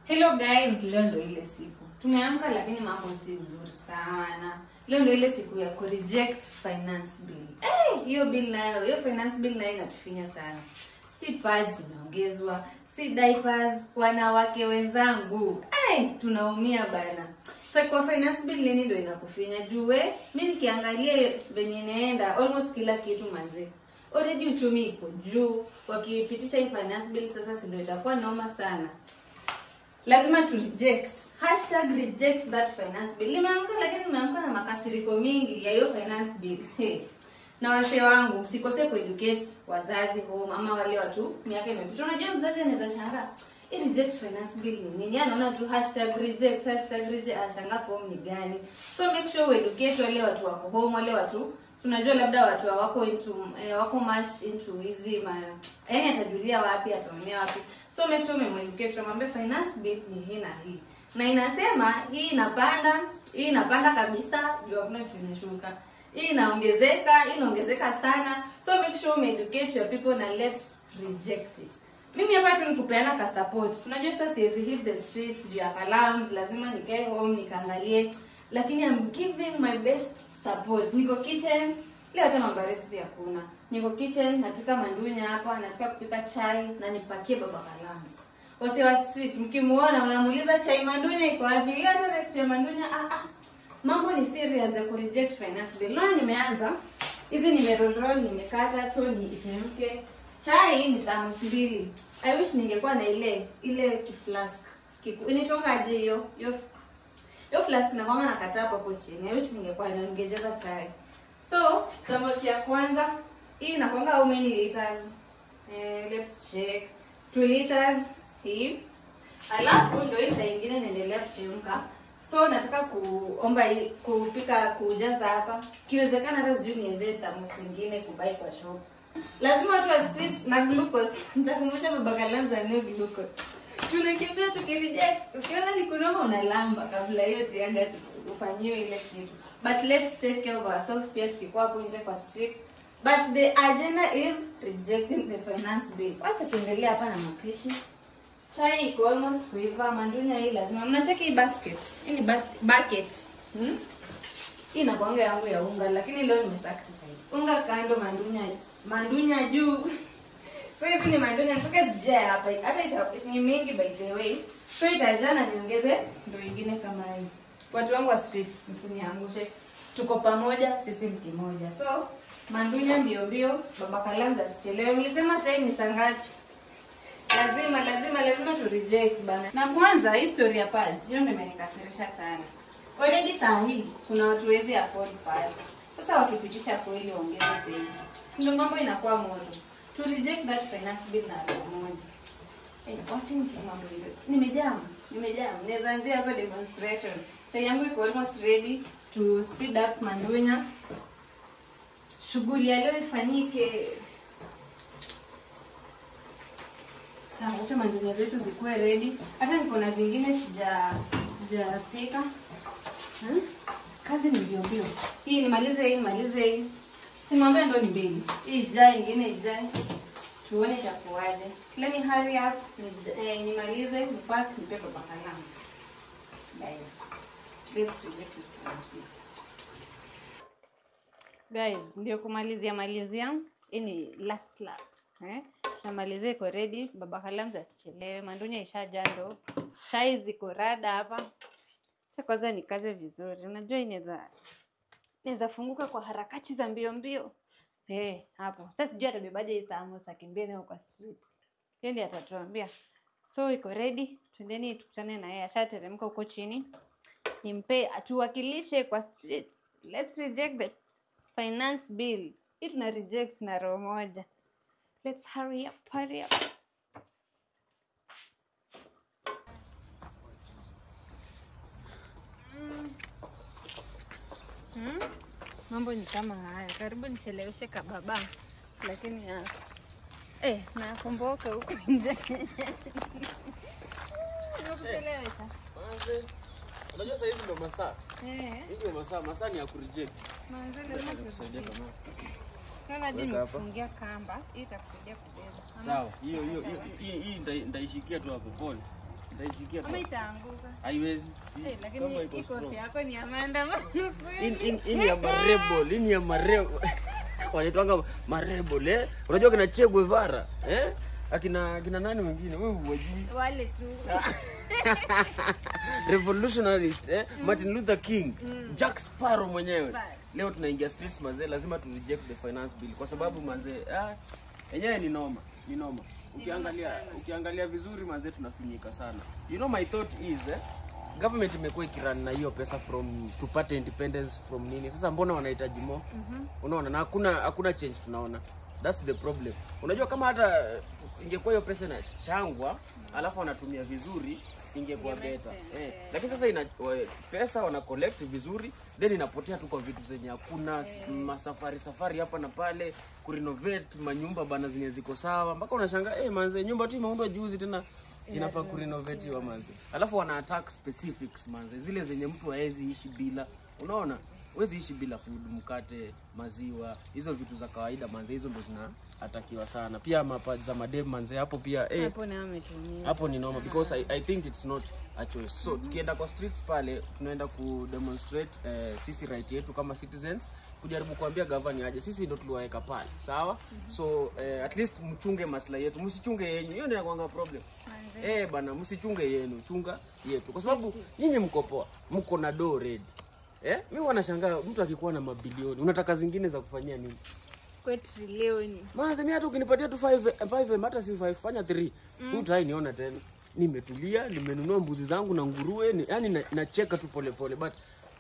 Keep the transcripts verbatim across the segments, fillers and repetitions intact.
Hello guys, leo ndo ile siku. Tumeamka lakini mambo si vizuri sana. Leo ndo ile siku ya ku reject finance bill. Eh, hey, hiyo bill nayo, hiyo finance bill nayo inatufinya sana. Si pads zimeongezwa, si diapers, wanawake wenzangu. Eh, hey, tunaumia bana. Kwa finance bill nini ndo inakufinya? Jue, mimi nikiangalia venye inaenda almost kila kitu manze. Already uchumi iko juu, wakipitisha hii finance bill sasa si ndio itakuwa noma sana. Lazima tu reject. Hashtag reject that finance bill. Nimeamka lakini nimeamka na makasiriko mingi ya hiyo finance bill. Hey. Na wase wangu, msikose ku educate wazazi home ama wale watu miaka imepita. Unajua mzazi anaweza shangaa, "Hii reject finance bill ni nini?" Anaona tu hashtag reject, hashtag reject, ashangaa form ni gani. So make sure we educate wale watu wako home, wale watu tunajua labda watu wako into eh, wako much into hizi ma yaani atajulia wapi ataonea wapi. So make sure mmemuelekeze mwambie finance bill ni hii na hii. Na inasema hii inapanda, hii inapanda kabisa, juu hakuna kitu inashuka. Hii inaongezeka, hii inaongezeka sana. So make sure umeeducate your people na let's reject it. Mimi hapa tu nikupeana ka support. Unajua sasa siwezi hit the streets juu ya alarms, lazima nikae home nikaangalie. Lakini I'm giving my best support. Niko kitchen, leo hata mambo ya recipe hakuna. Niko kitchen, napika mandunya hapa, nataka kupika chai na nipakie baba kalams. Wase wa street mkimuona unamuuliza chai mandunya iko wapi? Leo hata recipe ya mandunya ah ah. Mambo ni serious ya ku reject finance bill. Leo nimeanza. Hizi nime roll roll nimekata so ni ichemke. Chai ni thermos mbili. I wish ningekuwa na ile ile kiflask. Kiku initoka aje hiyo? Hiyo Yo flask na kwanga nakata hapo chini. I wish ningekuwa na ningejaza chai. So, thermos ya kwanza, hii inakwanga how many liters? Eh, let's check. two liters hii. Alafu ndio hii chai nyingine inaendelea kuchemka. So, nataka kuomba kupika kujaza hapa. Kiwezekana hata sijui niende thermos nyingine kubai kwa shop. Lazima watu wasit na glucose. Nitakumbusha baba Kalanza no glucose. Tunakimbia tukireject. Ukiona ni kunoma unalamba kabla hiyo tiaga ufanyiwe ile kitu. But let's take care of ourselves pia tukikuwa hapo nje kwa street. But the agenda is rejecting the finance bill. Acha tuendelee hapa na mapishi. Chai iko almost kuiva, mandunya hii lazima. Mnacheki hii basket. Hii ni basket bucket. Hmm? Hii na kwangu yangu ya unga lakini leo nimesacrifice. Unga kando, mandunya mandunya juu. So hizi ni mandunya nataka zijae hapa. Hata ita ni mingi by the way. So itajaa na niongeze ndio nyingine kama hii. Watu wangu wa street msiniangushe. Tuko pamoja, sisi ni kimoja. So mandunya mbio mbio, baba Kalanza sichelewe. Mlisema time ni saa ngapi? Lazima lazima lazima tu reject bana. Na kwanza history ya pads, hiyo ndio imenikasirisha sana. Already saa hii kuna watu wezi afford pads. Sasa wakipitisha kweli waongeze bei. Ndio mambo inakuwa moto. To reject that finance bill na moja. Eh, watching mambo hiyo. Nimejam, nimejam. Nianzia hapa demonstration. Chai yangu iko almost ready to speed up mandunya. Shughuli ya leo ifanyike. Sawa, acha mandunya zetu zikuwe ready. Hata niko na zingine sija sijapika. Hmm? Kazi ni mbio mbio. Hii nimalize hii, nimalize hii. Simwambia ndo ni mbili. Hii ijae, ingine ijae. Tuone itakuwaje. Let me hurry up. Eh, nimalize, nipack, nipe baba Kalanza. Guys, let's reject this one. Guys, ndio kumalizia malizia. Hii ni last lap. Eh? Tunamalizia iko ready. Baba Kalanza asichelewe. Mandunya ishaja ndo. Chai ziko rada hapa. Cha kwanza nikaze vizuri. Unajua inaweza Neza funguka kwa harakati za mbio mbio. Eh, hey, hapo. Sasa sijui atabebaje hii thermos akimbia nayo kwa street. Yeye ndiye atatuambia. So iko ready. Twendeni tukutane na yeye. Ashateremka huko chini. Nimpe atuwakilishe kwa street. Let's reject the finance bill. Hii tuna reject na roho moja. Let's hurry up, hurry up. Mm. Hmm? Mambo ni kama haya. Karibu nicheleweshe kababa. Lakini ya eh nakumbuka huko nje. Nimekuchelewesha. Unajua sasa hizi ndio masaa. Eh. Hizi ndio masaa, masaa ni ya ku reject. Manze lazima kusaidia kama. Kana hadi nifungia kamba, hii itakusaidia kubeba. Sawa. Hiyo hiyo hii hii ndaishikia tu hapo pole. Ndaishikia Ama itaanguka. haiwezi. Eh, lakini iko yako ni Amanda. In in in ya marebo, in ya marebo. Wanaitwanga marebo le. Unajua kina Che Guevara, eh? Akina kina nani wengine? Wewe hujui. Wale tu. Revolutionarist, eh? Martin Luther King, Jack Sparrow mwenyewe. Leo tunaingia streets manze, lazima tu reject the finance bill kwa sababu manze, ah, yenyewe ni noma, ni noma. Ukiangalia ukiangalia vizuri manze tunafinyika sana. You know my thought is eh, government imekuwa ikirun na hiyo pesa from tupate independence from nini. Sasa mbona wanahitaji more? Mm-hmm. Unaona na hakuna hakuna change tunaona. That's the problem. Unajua kama hata ingekuwa hiyo pesa na changwa, alafu wanatumia vizuri ingekuwa better. Eh, lakini sasa ina pesa wana collect vizuri, then inapotea tu kwa vitu zenye hakuna masafari safari hapa na pale, kurenovate manyumba bana zenye ziko sawa. Mpaka unashangaa eh manze nyumba tu imeundwa juzi tena inafaa kurenovate wa manze. Alafu wana attack specifics manze, zile zenye mtu haezi ishi bila. Unaona? Huwezi ishi bila food, mkate, maziwa, hizo vitu za kawaida manze, hizo ndo zina atakiwa sana. Pia mapaji za madem manze hapo pia eh hapo na ametumia. Hapo ni normal because I, I think it's not a choice. So mm -hmm. tukienda kwa streets pale tunaenda ku demonstrate eh, sisi right yetu kama citizens, kujaribu kuambia governor aje, sisi ndio tuliwaweka pale, sawa? Mm -hmm. So eh, at least mchunge maslahi yetu, msichunge yenu. Hiyo ndio inakuanga problem. Eh bana, msichunge yenu, chunga yetu. Kwa sababu nyinyi mko poa, mko na do ready. Eh? Mimi wanashangaa mtu akikuwa na mabilioni, unataka zingine za kufanyia nini? Kwa trilioni. Maana mimi hata ukinipatia tu five five hata si five fanya three. Mm. Tu try niona tena. Nimetulia, nimenunua mbuzi zangu na nguruwe, ni, yani nacheka na tu pole pole, but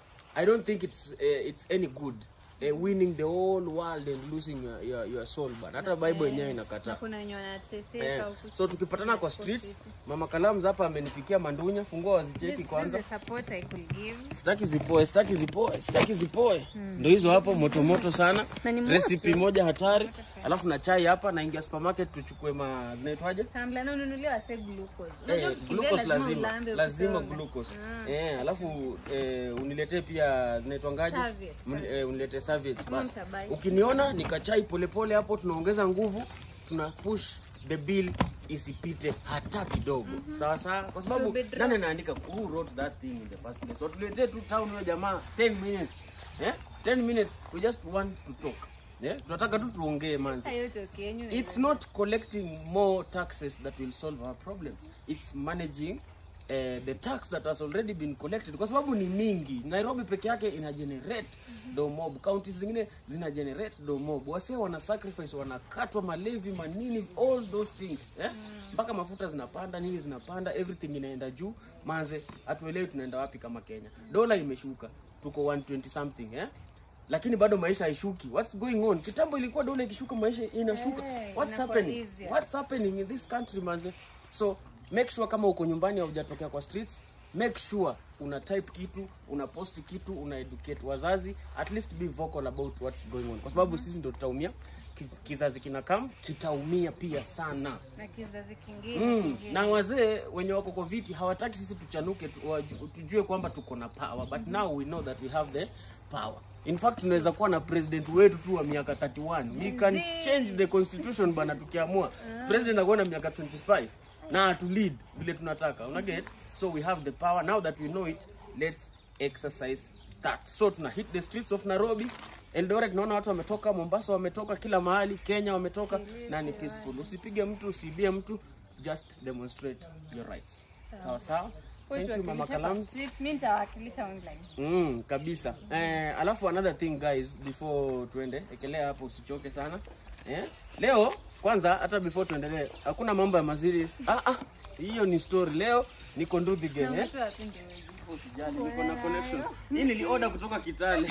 I don't think it's uh, it's any good. Uh, winning the whole world and losing your your, your soul, but hata Bible yenyewe inakataa. Kuna wenye wanateseka huko. So tukipatana kwa streets, Mama Kalams hapa amenipikia mandunya, fungua wazicheki kwanza. Support I could give. Sitaki zipoe, sitaki zipoe, sitaki zipoe. Hmm. Ndio hizo hapo moto moto sana. Recipe moja hatari. Alafu na chai hapa, naingia supermarket tuchukue ma zinaitwaje? Sambla na ununulia wase glucose. Eh, glucose lazima, lazima glucose. Ah. Eh, alafu eh, uniletee pia zinaitwangaje? Eh, uniletee serviettes basi. Ukiniona nikachai pole pole hapo, tunaongeza nguvu, tuna push the bill isipite hata kidogo. Mm -hmm. Sawa sawa, kwa sababu nani anaandika who wrote that thing in the first place? So tuletee tu town hiyo jamaa ten minutes. Eh? ten minutes we just want to talk. Yeah? Tunataka tu tuongee manzi. It's not collecting more taxes that will solve our problems. It's managing Uh, the tax that has already been collected, kwa sababu ni mingi. Nairobi peke yake ina generate mm -hmm. do mob, counties zingine zina generate do mob. Wase wana sacrifice, wanakatwa malevi manini, all those things eh mpaka mm. mafuta zinapanda, nini zinapanda, everything inaenda juu manze. Hatuelewi tunaenda wapi kama Kenya. Dola imeshuka, tuko one twenty something eh lakini bado maisha haishuki. What's going on? Kitambo ilikuwa dola ikishuka maisha inashuka. Hey, what's happening? Easier. What's happening in this country manze? So make sure kama uko nyumbani au hujatokea kwa streets, make sure una type kitu, una post kitu, una educate wazazi, at least be vocal about what's going on. Kwa sababu mm -hmm. sisi ndio tutaumia, kizazi kinakam kitaumia pia sana. Na kizazi kingine. Mm. Na wazee wenye wako kwa viti hawataki sisi tuchanuke tu, tujue kwamba tuko na power, but mm -hmm. now we know that we have the power. In fact tunaweza kuwa na president wetu tu wa miaka thirty-one. We can change the constitution bana tukiamua. President anakuwa na miaka twenty-five. Na to lead vile tunataka, una get? So we have the power. Now that we know it, let's exercise that. So tuna hit the streets of Nairobi, Eldoret, naona watu wametoka, Mombasa wametoka, kila mahali, Kenya wametoka, na ni peaceful. Usipige mtu, usibie mtu, just demonstrate your rights. Sawa sawa? Thank you Mama Kalams. Mimi nitawakilisha online. Mm, kabisa. Eh, alafu another thing guys, before tuende, ekelea hapo usichoke sana. Eh? Leo kwanza hata before tuendelee, hakuna mambo ya maziris. Ah ah, hiyo ni story. Leo niko Nduthi gang eh. Usijali, niko na connections. Hii nili order kutoka Kitale.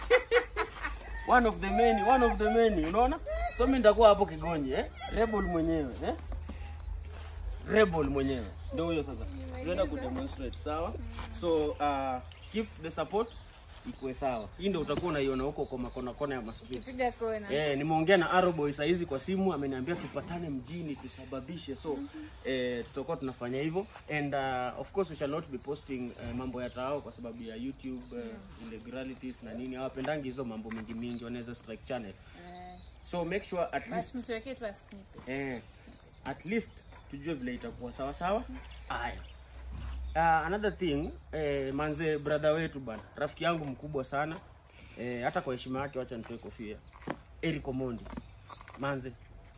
One of the many, one of the many, unaona? So mimi nitakuwa hapo Kigonyi eh. Rebel mwenyewe eh. Rebel mwenyewe. Ndio huyo sasa. Tunaenda ku demonstrate, sawa? So uh, keep the support ikuwe sawa. Hii ndio utakuwa unaiona huko kwa makona kona ya streets. Piga kona. Eh, nimeongea na Aroboy saa hizi kwa simu, ameniambia tupatane mjini tusababishe. So mm -hmm. eh tutakuwa tunafanya hivyo, and uh, of course we shall not be posting uh, mambo ya tao kwa sababu ya YouTube uh, mm. illegalities na nini. Hawapendangi hizo mambo mingi mingi, wanaweza strike channel. Eh. So make sure at least mtu wake tu asnipe. Eh at least tujue vile itakuwa sawa sawa. Haya. Uh, another thing, eh, manze brother wetu bana, rafiki yangu mkubwa sana. Eh, hata kwa heshima yake wacha nitoe kofia. Eric Omondi. Manze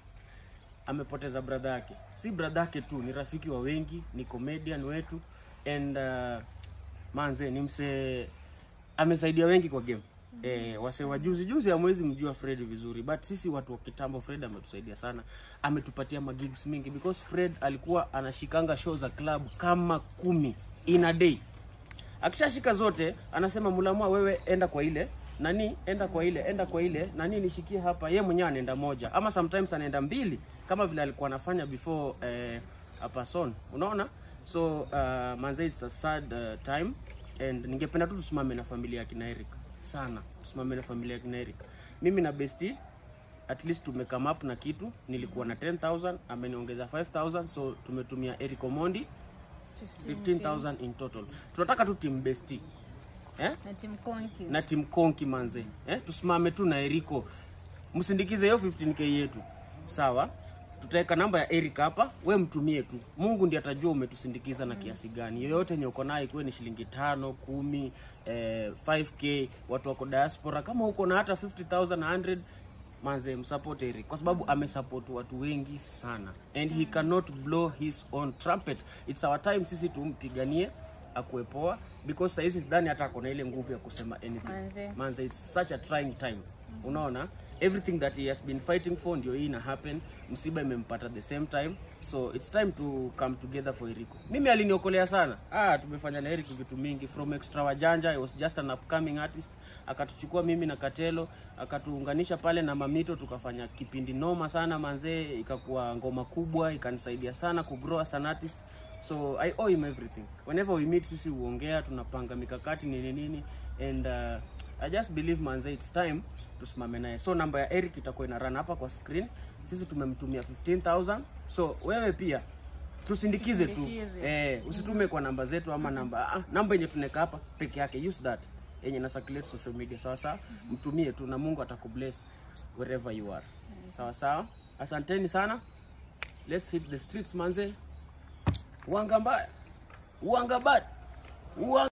amepoteza brother yake. Si brother yake tu, ni rafiki wa wengi, ni comedian wetu and uh, manze ni mse amesaidia wengi kwa game. Eh, wase wa juzi juzi hamwezi mjua Fred vizuri, but sisi watu wa kitambo Fred ametusaidia sana. Ametupatia magigs mingi because Fred alikuwa anashikanga show za club kama kumi in a day. Akishashika zote anasema Mulamwa wewe enda kwa ile nani, enda kwa ile, enda kwa ile nani nishikie hapa. Yeye mwenyewe anaenda moja ama sometimes anaenda mbili kama vile alikuwa anafanya before eh, a person. Unaona? So uh, manze it's a sad uh, time and ningependa tu tusimame na familia ya kina Eric sana. Tusimame na familia ya kina Eric. Mimi na bestie at least tumecome up na kitu. Nilikuwa na ten thousand, ameniongeza five thousand, so tumetumia Eric Omondi fifteen thousand in total. Tunataka tu team bestie. Eh? Na team Konki. Na team Konki manze. Eh? Tusimame tu na Eriko. Msindikize hiyo fifteen K yetu. Sawa? Tutaweka namba ya Eric hapa, we mtumie tu. Mungu ndiye atajua umetusindikiza na kiasi gani. Yoyote yenye uko nayo ikuwe ni shilingi tano, kumi, eh, five K, watu wako diaspora. Kama uko na hata fifty thousand, one hundred, manze msupport Eric kwa sababu amesupport watu wengi sana and he cannot blow his own trumpet. It's our time sisi tumpiganie akuwe poa because saizi sidhani hata kuna ile nguvu ya kusema anything. Manze, manze it's such a trying time. Unaona, everything that he has been fighting for ndio hii ina happen. Msiba imempata the same time, so it's time to come together for Eriko. Mimi aliniokolea sana. Ah, tumefanya na Eric vitu mingi from extra wajanja. I was just an upcoming artist. Akatuchukua mimi na Katelo, akatuunganisha pale na Mamito, tukafanya kipindi noma sana manze, ikakuwa ngoma kubwa, ikanisaidia sana ku grow as an artist. So I owe him everything. Whenever we meet sisi huongea, tunapanga mikakati nini nini and uh, I just believe manze it's time tusimame naye. So namba ya Eric itakuwa ina run hapa kwa screen. Sisi tumemtumia fifteen thousand. So wewe pia tusindikize tu. Eh, usitume kwa namba zetu ama namba ah, namba yenye tuneka hapa peke yake. Use that yenye na circulate social media. Sawa sawa? Mtumie tu na Mungu atakubless wherever you are. Sawa sawa? Asanteni sana. Let's hit the streets manze. Uanga mbaya. Uanga bad. Uanga